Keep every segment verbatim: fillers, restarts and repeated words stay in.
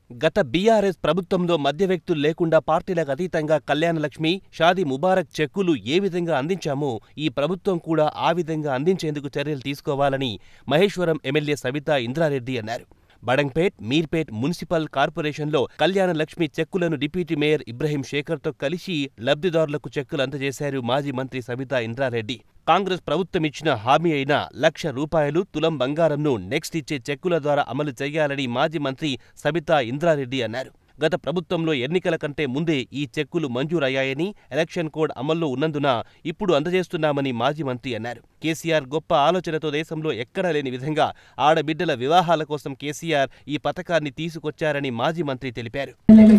గత బీఆర్ఎస్ ప్రభుత్వంలో మధ్య వ్యక్తులు లేకుండా పార్టీలకు అతీతంగా కళ్యాణలక్ష్మి, షాదీ ముబారక్ చెక్కులు ఏ విధంగా అందించామో ఈ ప్రభుత్వం కూడా ఆ విధంగా అందించేందుకు చర్యలు తీసుకోవాలని మహేశ్వరం ఎమ్మెల్యే సబితా ఇంద్రారెడ్డి అన్నారు. బడంగ్పేట్, మీర్పేట్ మున్సిపల్ కార్పొరేషన్లో కళ్యాణలక్ష్మి చెక్కులను డిప్యూటీ మేయర్ ఇబ్రహీం శేఖర్తో కలిసి లబ్ధిదారులకు చెక్కులు అందజేశారు మాజీ మంత్రి సబితా ఇంద్రారెడ్డి. కాంగ్రెస్ ప్రభుత్వం ఇచ్చిన హామీ అయిన లక్ష రూపాయలు తులం బంగారంను నెక్స్ట్ ఇచ్చే చెక్కుల ద్వారా అమలు చేయాలని మాజీ మంత్రి సబితా ఇంద్రారెడ్డి అన్నారు. గత ప్రభుత్వంలో ఎన్నికల కంటే ముందే ఈ చెక్కులు మంజూరయ్యాయని, ఎలక్షన్ కోడ్ అమల్లో ఉన్నందున ఇప్పుడు అందజేస్తున్నామని మాజీ మంత్రి అన్నారు. కేసీఆర్ గొప్ప ఆలోచనతో దేశంలో ఎక్కడా లేని విధంగా ఆడబిడ్డల వివాహాల కోసం కేసీఆర్ ఈ పథకాన్ని తీసుకొచ్చారని మాజీ మంత్రి తెలిపారు.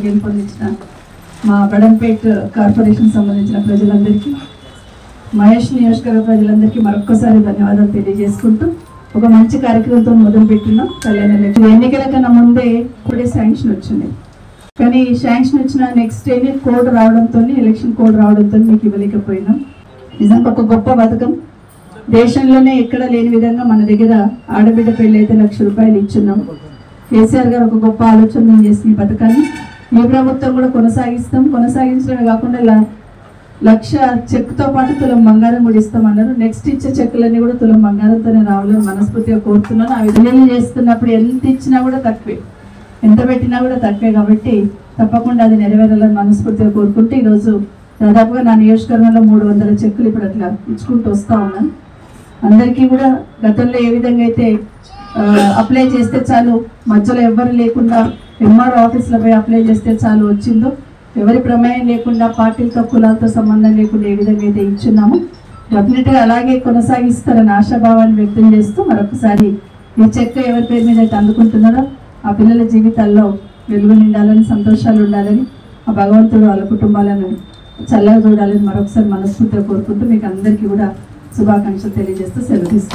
మా బడంపేట్ కార్పొరేషన్ సంబంధించిన ప్రజలందరికీ, మహేష్ నియోజకవర్గ ప్రజలందరికీ మరొక్కసారి ధన్యవాదాలు తెలియజేసుకుంటూ ఒక మంచి కార్యక్రమంతో మొదలుపెట్టినాం. కళ్యాణ లక్ష్మి ఎన్నికల కన్నా ముందే ఇప్పుడే శాంక్షన్ వచ్చింది, కానీ శాంక్షన్ వచ్చిన నెక్స్ట్ డే కోడ్ రావడంతో, ఎలక్షన్ కోడ్ రావడంతో మీకు ఇవ్వలేకపోయినాం. నిజంగా ఒక గొప్ప పథకం, దేశంలోనే ఎక్కడ లేని విధంగా మన దగ్గర ఆడబిడ్డ పెళ్లి అయితే లక్ష రూపాయలు ఇచ్చున్నాం. కేసీఆర్ గారు ఒక గొప్ప ఆలోచన చేసిన ఈ పథకాన్ని మీ ప్రభుత్వం కూడా కొనసాగిస్తాం. కొనసాగించడమే కాకుండా లక్ష చెక్తో పాటు తులం బంగారం కూడా ఇస్తామన్నారు. నెక్స్ట్ ఇచ్చే చెక్కులన్నీ కూడా తులం బంగారంతోనే రావాలని మనస్ఫూర్తిగా కోరుతున్నాను. ఆ విధంగా చేస్తున్నప్పుడు ఎంత ఇచ్చినా కూడా తక్కువే, ఎంత పెట్టినా కూడా తక్కువే, కాబట్టి తప్పకుండా అది నెరవేరాలని మనస్ఫూర్తిగా కోరుకుంటే ఈరోజు దాదాపుగా నా నియోజకవర్గంలో మూడు వందల చెక్కులు ఇప్పుడు అట్లా ఇచ్చుకుంటూ వస్తూ ఉన్నాను. అందరికీ కూడా గతంలో ఏ విధంగా అయితే అప్లై చేస్తే చాలు, మధ్యలో ఎవ్వరు లేకుండా ఎంఆర్ఓ ఆఫీస్లో పోయి అప్లై చేస్తే చాలు వచ్చిందో, ఎవరి ప్రమేయం లేకుండా పార్టీలతో కులాలతో సంబంధం లేకుండా ఏ విధంగా అయితే ఇచ్చున్నామో డెఫినెట్గా అలాగే కొనసాగిస్తారని ఆశాభావాన్ని వ్యక్తం చేస్తూ మరొకసారి ఈ చెక్ ఎవరి పేరు మీద అయితే అందుకుంటున్నారో ఆ పిల్లల జీవితాల్లో వెలుగు నిండాలని, సంతోషాలు ఉండాలని, ఆ భగవంతుడు వాళ్ళ కుటుంబాలను చల్లగా చూడాలని మరొకసారి మనస్ఫూర్తిగా కోరుకుంటూ మీకు అందరికీ కూడా శుభాకాంక్షలు తెలియజేస్తూ సెలవు తీసుకుంటాను.